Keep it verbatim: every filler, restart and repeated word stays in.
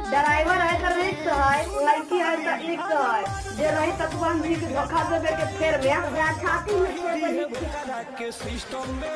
Driver है तो रिक्स है, लड़की है तो रिक्स है। जे रही तक बंदी के धोखा देवे के फेर में छाती में